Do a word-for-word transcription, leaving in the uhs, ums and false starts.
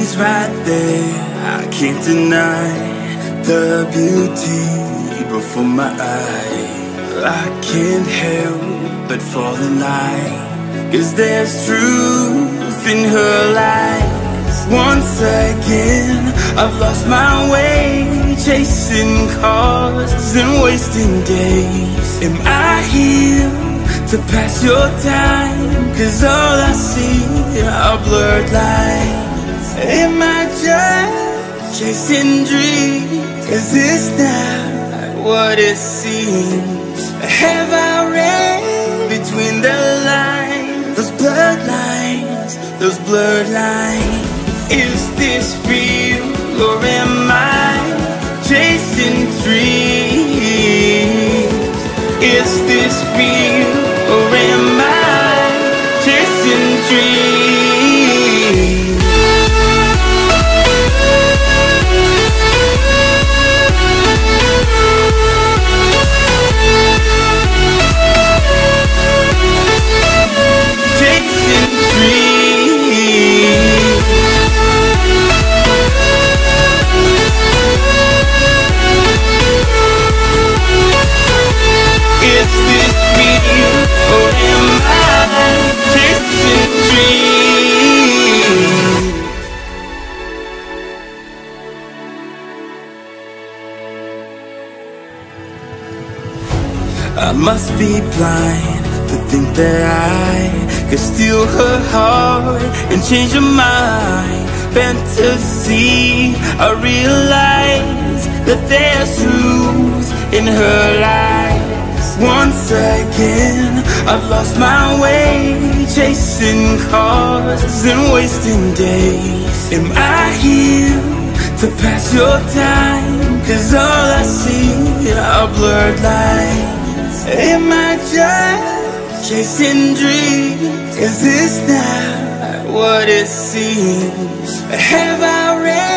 she's right there. I can't deny the beauty before my eyes. I can't help but fall in line, 'cause there's truth in her lies. Once again, I've lost my way, chasing cars and wasting days. Am I here to pass your time? 'Cause all I see are blurred lines. Am I just chasing dreams? Is this not what it seems? Have I read between the lines, those blurred lines, those blurred lines? Is this real, or am I chasing dreams? Is this real, or am I chasing dreams? Chasing dreams. Is this real, or am I chasing dreams? I must be blind to think that I could steal her heart and change her mind. Fantasy, I realize that there's truth in her lies. Once again, I've lost my way, chasing cars and wasting days. Am I here to pass your time? 'Cause all I see are blurred lines. Am I just chasing dreams? Is this not what it seems? Have I read